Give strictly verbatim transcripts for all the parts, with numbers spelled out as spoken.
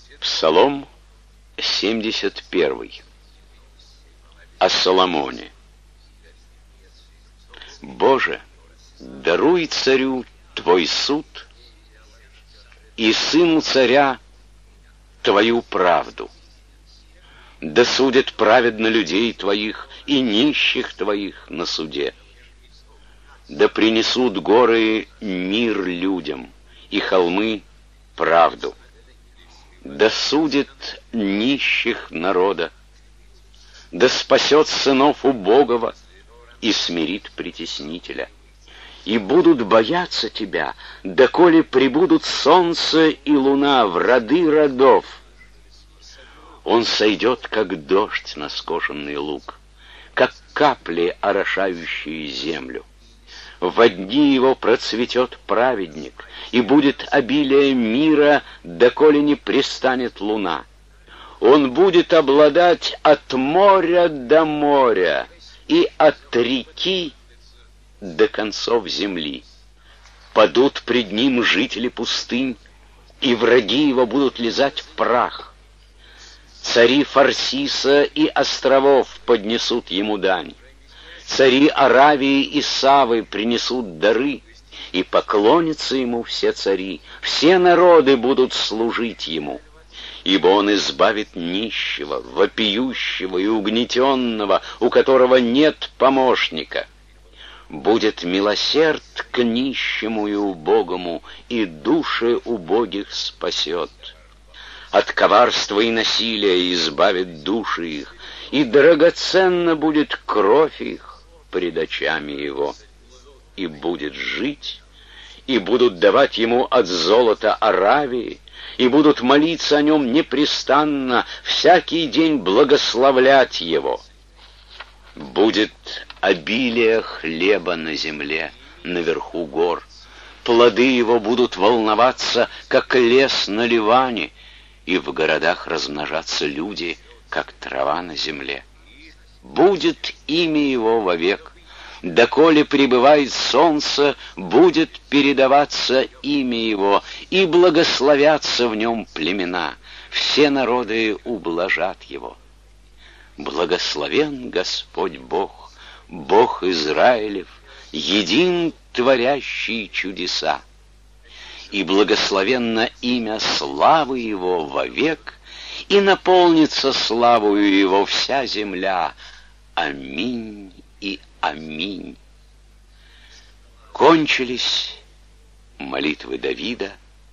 Псалом семьдесят первый. О Соломоне. Боже, даруй царю Твой суд и сыну царя Твою правду. Да судят праведно людей Твоих и нищих Твоих на суде. Да принесут горы мир людям, и холмы правду. Да судит нищих народа, да спасет сынов убогого и смирит притеснителя. И будут бояться Тебя, доколе прибудут солнце и луна в роды родов. Он сойдет, как дождь на скошенный луг, как капли, орошающие землю. Во дни его процветет праведник, и будет обилие мира, доколе не пристанет луна. Он будет обладать от моря до моря и от реки до концов земли. Падут пред ним жители пустынь, и враги его будут лизать в прах. Цари Фарсиса и островов поднесут ему дань. Цари Аравии и Савы принесут дары, и поклонятся ему все цари, все народы будут служить ему. Ибо он избавит нищего, вопиющего и угнетенного, у которого нет помощника. Будет милосерд к нищему и убогому, и души убогих спасет. От коварства и насилия избавит души их, и драгоценна будет кровь их пред очами его. И будет жить, и будут давать ему от золота Аравии, и будут молиться о нем непрестанно, всякий день благословлять его. Будет обилие хлеба на земле, наверху гор. Плоды его будут волноваться, как лес на Ливане, и в городах размножаться люди, как трава на земле. Будет имя его вовек. Доколе пребывает солнце, будет передаваться имя его, и благословятся в нем племена. Все народы ублажат его. Благословен Господь Бог, Бог Израилев, един творящий чудеса. И благословенно имя славы его вовек, и наполнится славою его вся земля. Аминь и аминь. Кончились молитвы Давида,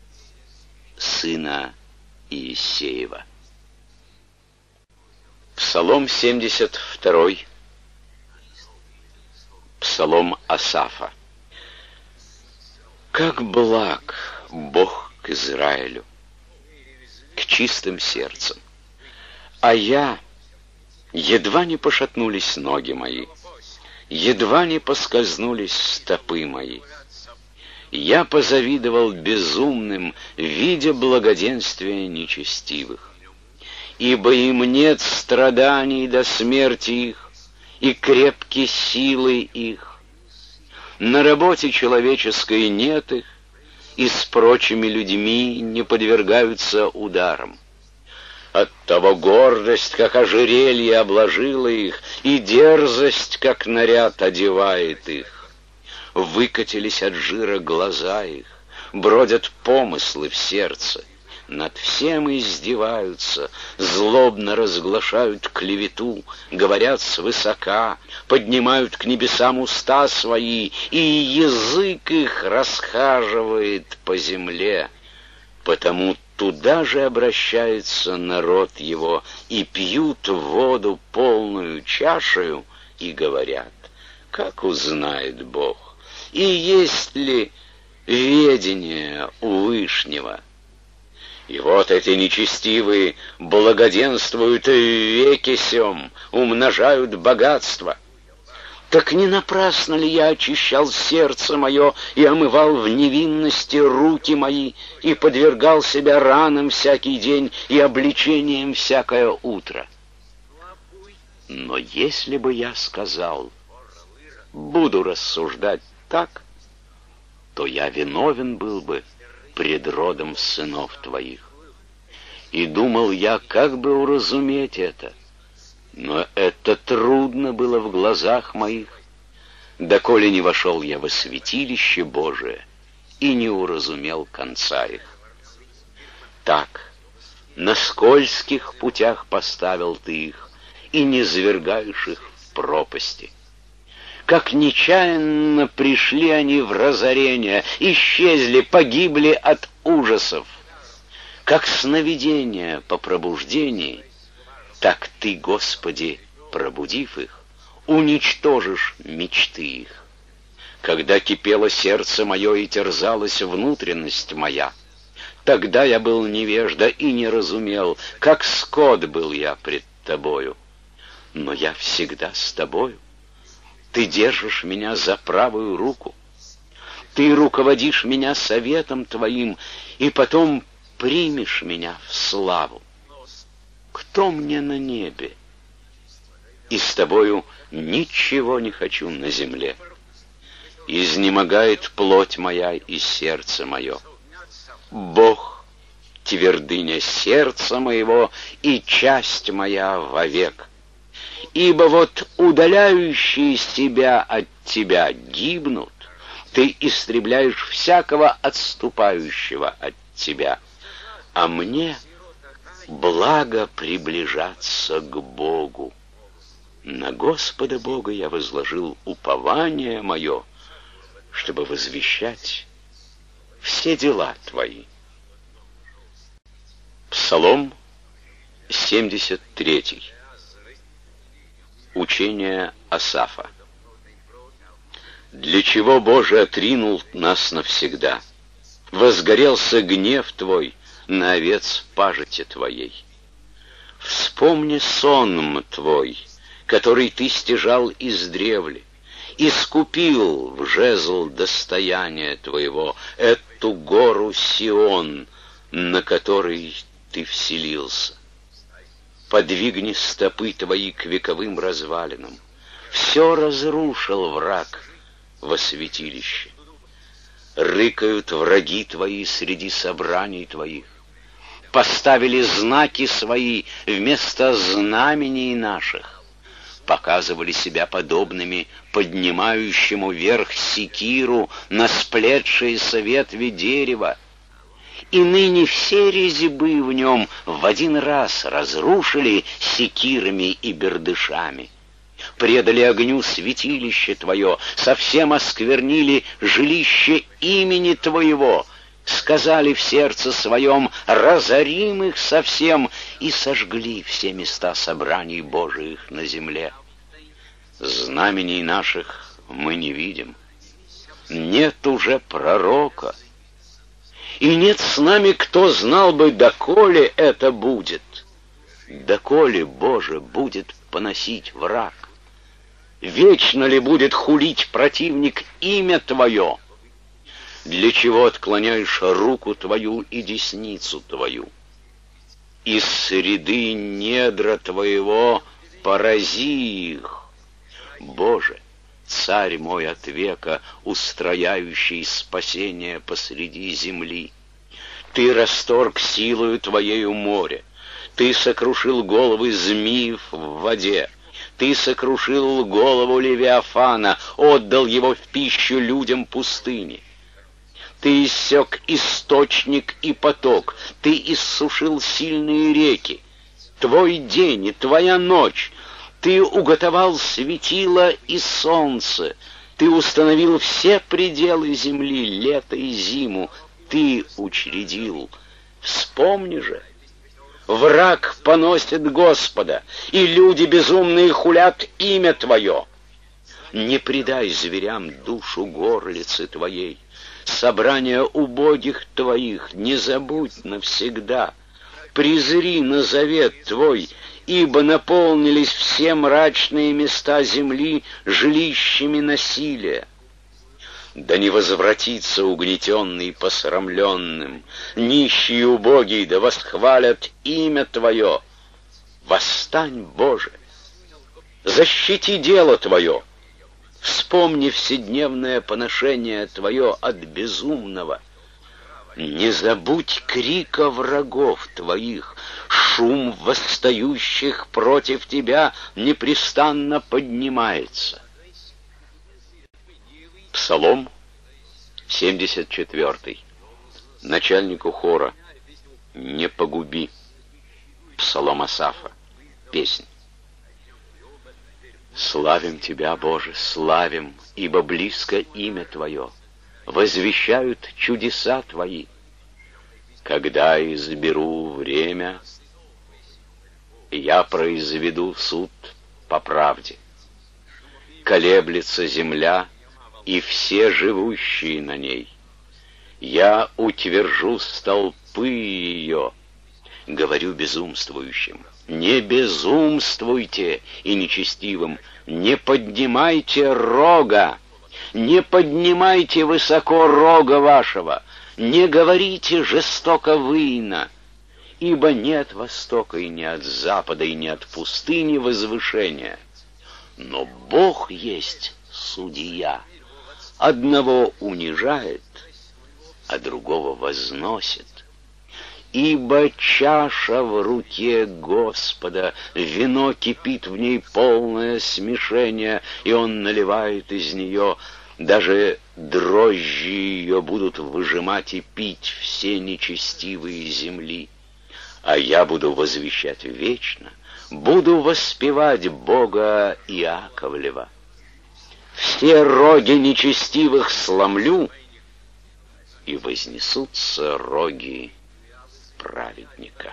сына Иессеева. Псалом семьдесят второй. Псалом Асафа. Как благ Бог к Израилю, к чистым сердцам, а я, едва не пошатнулись ноги мои, едва не поскользнулись стопы мои. Я позавидовал безумным, видя благоденствие нечестивых. Ибо им нет страданий до смерти их, и крепки силы их. На работе человеческой нет их, и с прочими людьми не подвергаются ударам. Оттого гордость, как ожерелье, обложила их, и дерзость, как наряд, одевает их. Выкатились от жира глаза их, бродят помыслы в сердце. Над всем издеваются, злобно разглашают клевету, говорят свысока, поднимают к небесам уста свои, и язык их расхаживает по земле. Потому туда же обращается народ его, и пьют воду полную чашею, и говорят: как узнает Бог, и есть ли ведение у Вышнего? И вот эти нечестивые благоденствуют в веке сем, умножают богатство. Так не напрасно ли я очищал сердце мое и омывал в невинности руки мои, и подвергал себя ранам всякий день и обличениям всякое утро? Но если бы я сказал: буду рассуждать так, то я виновен был бы пред родом сынов твоих. И думал я, как бы уразуметь это. Но это трудно было в глазах моих, доколе не вошел я во святилище Божие и не уразумел конца их. Так, на скользких путях поставил ты их, и не звергаешь их в пропасти. Как нечаянно пришли они в разорение, исчезли, погибли от ужасов. Как сновидение по пробуждении, так ты, Господи, пробудив их, уничтожишь мечты их. Когда кипело сердце мое и терзалась внутренность моя, тогда я был невежда и не разумел, как скот был я пред тобою. Но я всегда с тобою. Ты держишь меня за правую руку. Ты руководишь меня советом твоим, и потом примешь меня в славу. Кто мне на небе? И с тобою ничего не хочу на земле. Изнемогает плоть моя и сердце мое. Бог — твердыня сердца моего и часть моя вовек. Ибо вот удаляющие себя от тебя гибнут, ты истребляешь всякого отступающего от тебя. А мне благо приближаться к Богу. На Господа Бога я возложил упование мое, чтобы возвещать все дела твои. Псалом семьдесят третий. Учение Асафа. Для чего, Боже, отринул нас навсегда? Возгорелся гнев Твой на овец пажити Твоей. Вспомни сон Твой, который Ты стяжал издревле, искупил в жезл достояния Твоего эту гору Сион, на которой Ты вселился. Подвигни стопы Твои к вековым развалинам. Все разрушил враг во святилище. Рыкают враги Твои среди собраний Твоих. Поставили знаки свои вместо знамений наших. Показывали себя подобными поднимающему вверх секиру на сплетшиеся ветви дерева. И ныне все резьбы в нем в один раз разрушили секирами и бердышами. Предали огню святилище Твое, совсем осквернили жилище имени Твоего, сказали в сердце своем: разорим их совсем, и сожгли все места собраний Божиих на земле. Знамений наших мы не видим, нет уже пророка, и нет с нами, кто знал бы, доколе это будет. Доколе, Боже, будет поносить враг? Вечно ли будет хулить противник имя Твое? Для чего отклоняешь руку Твою и десницу Твою? Из среды недра Твоего порази их. Боже, Царь мой от века, устрояющий спасение посреди земли. Ты расторг силою Твоею море, Ты сокрушил головы змеев в воде, Ты сокрушил голову Левиафана, отдал его в пищу людям пустыни. Ты иссек источник и поток, Ты иссушил сильные реки. Твой день и Твоя ночь, Ты уготовал светило и солнце, Ты установил все пределы земли, лето и зиму, Ты учредил. Вспомни же, враг поносит Господа, и люди безумные хулят имя Твое. Не предай зверям душу горлицы Твоей, собрание убогих Твоих не забудь навсегда. Презри на завет Твой, ибо наполнились все мрачные места земли жилищами насилия. Да не возвратится угнетенный посрамленным, нищий и убогий да восхвалят имя Твое. Восстань, Боже, защити дело Твое, вспомни вседневное поношение Твое от безумного. Не забудь крика врагов твоих, шум восстающих против тебя непрестанно поднимается. Псалом семьдесят четвёртый. Начальнику хора: не погуби. Псалом Асафа. Песнь. Славим Тебя, Боже, славим, ибо близко имя Твое. Возвещают чудеса Твои. Когда изберу время, я произведу суд по правде. Колеблется земля и все живущие на ней. Я утвержу столпы ее, говорю безумствующим. Не безумствуйте и нечестивым, не поднимайте рога, не поднимайте высоко рога вашего, не говорите жестоко выйно, ибо нет востока и ни от запада, и ни от пустыни возвышения. Но Бог есть судья, одного унижает, а другого возносит. Ибо чаша в руке Господа, вино кипит в ней полное смешение, и Он наливает из нее, даже дрожжи ее будут выжимать и пить все нечестивые земли. А я буду возвещать вечно, буду воспевать Бога Иаковлева. Все роги нечестивых сломлю, и вознесутся роги праведника.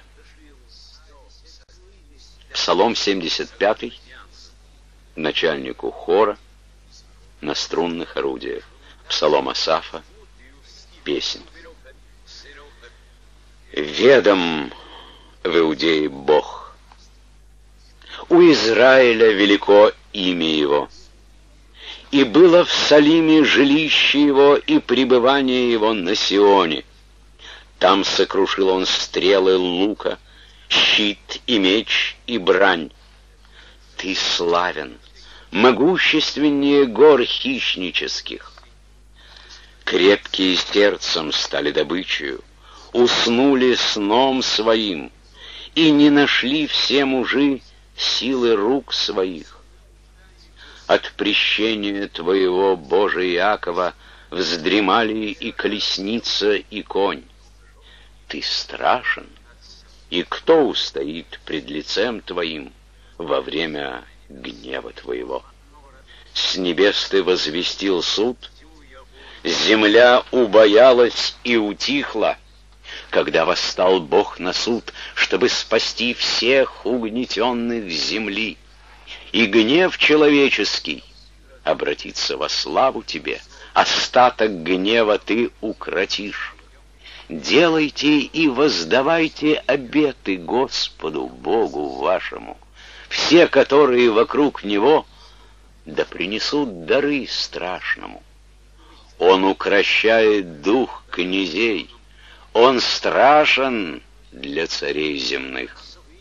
Псалом семьдесят пятый. Начальнику хора на струнных орудиях. Псалом Асафа. Песнь. Ведом в Иудее Бог. У Израиля велико имя Его. И было в Салиме жилище Его и пребывание Его на Сионе. Там сокрушил Он стрелы лука, щит и меч и брань. Ты славен, могущественнее гор хищнических. Крепкие сердцем стали добычею, уснули сном своим, и не нашли все мужи силы рук своих. От прещения Твоего, Боже Иакова, вздремали и колесница, и конь. Ты страшен, и кто устоит пред лицем Твоим во время гнева Твоего? С небес Ты возвестил суд, земля убоялась и утихла, когда восстал Бог на суд, чтобы спасти всех угнетенных земли. И гнев человеческий обратится во славу Тебе, остаток гнева Ты укротишь. Делайте и воздавайте обеты Господу Богу вашему. Все, которые вокруг Него, да принесут дары страшному. Он укрощает дух князей, Он страшен для царей земных.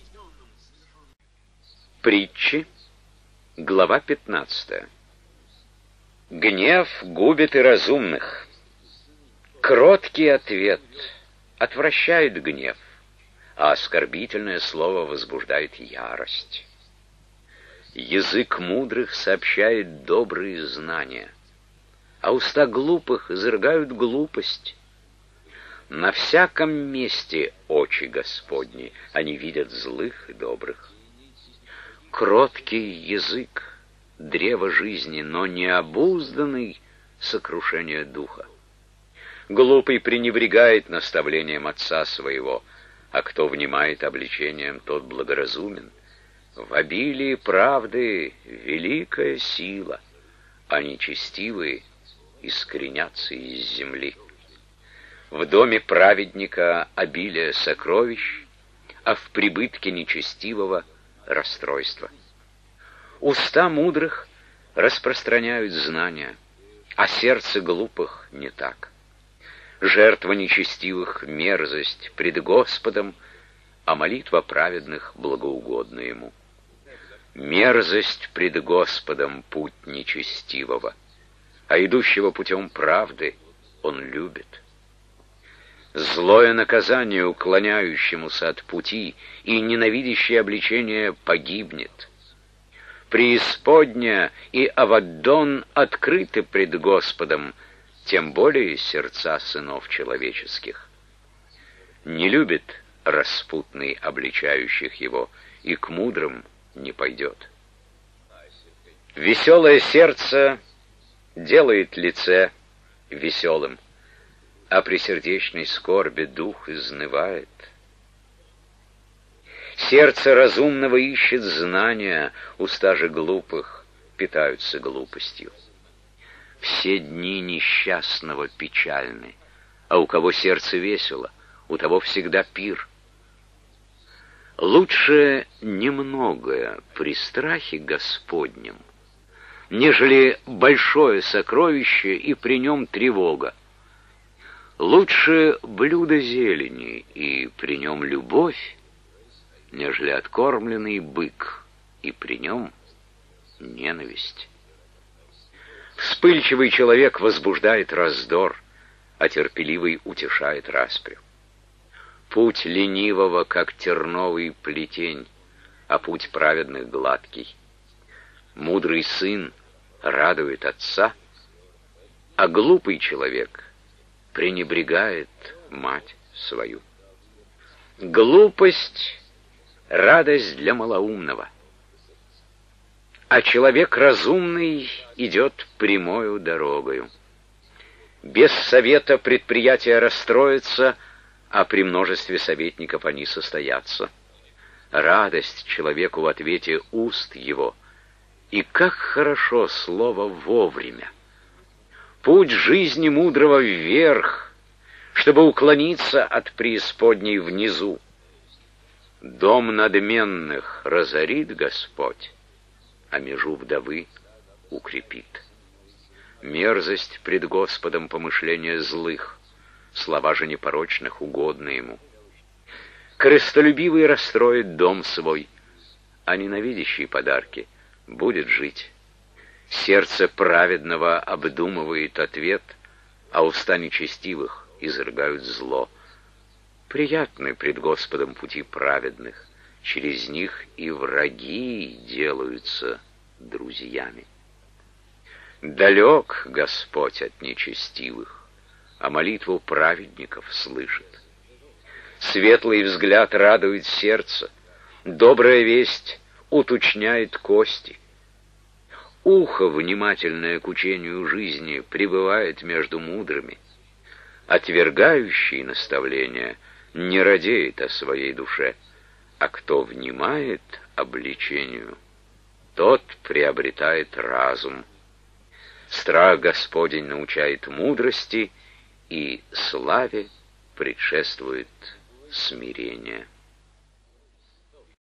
Притчи, глава пятнадцатая. Гнев губит и разумных. Кроткий ответ отвращает гнев, а оскорбительное слово возбуждает ярость. Язык мудрых сообщает добрые знания, а уста глупых изрыгают глупость. На всяком месте очи Господни, они видят злых и добрых. Кроткий язык — древо жизни, но необузданный — сокрушение духа. Глупый пренебрегает наставлением отца своего, а кто внимает обличением, тот благоразумен. В обилии правды великая сила, а нечестивые искоренятся из земли. В доме праведника обилие сокровищ, а в прибытке нечестивого расстройство. Уста мудрых распространяют знания, а сердце глупых не так. Жертва нечестивых — мерзость пред Господом, а молитва праведных благоугодна Ему. Мерзость пред Господом путь нечестивого, а идущего путем правды Он любит. Злое наказание уклоняющемуся от пути и ненавидящее обличение погибнет. Преисподня и Аваддон открыты пред Господом, тем более сердца сынов человеческих. Не любит распутный обличающих его, и к мудрым не пойдет. Веселое сердце делает лице веселым, а при сердечной скорби дух изнывает. Сердце разумного ищет знания, уста же глупых питаются глупостью. Все дни несчастного печальны, а у кого сердце весело, у того всегда пир. Лучше немногое при страхе Господнем, нежели большое сокровище и при нем тревога. Лучше блюдо зелени и при нем любовь, нежели откормленный бык и при нем ненависть. Вспыльчивый человек возбуждает раздор, а терпеливый утешает распрю. Путь ленивого, как терновый плетень, а путь праведных гладкий. Мудрый сын радует отца, а глупый человек пренебрегает мать свою. Глупость — радость для малоумного, а человек разумный идет прямою дорогою. Без совета предприятия расстроятся, а при множестве советников они состоятся. Радость человеку в ответе уст его, и как хорошо слово вовремя. Путь жизни мудрого вверх, чтобы уклониться от преисподней внизу. Дом надменных разорит Господь, а межу вдовы укрепит. Мерзость пред Господом помышления злых, слова же непорочных угодны ему. Корыстолюбивый расстроит дом свой, а ненавидящий подарки будет жить. Сердце праведного обдумывает ответ, а уста нечестивых изрыгают зло. Приятны пред Господом пути праведных, через них и враги делаются друзьями. Далек Господь от нечестивых, а молитву праведников слышит. Светлый взгляд радует сердце, добрая весть уточняет кости. Ухо, внимательное к учению жизни, пребывает между мудрыми. Отвергающий наставления не радеет о своей душе, а кто внимает обличению, тот приобретает разум. Страх Господень научает мудрости, и славе предшествует смирение.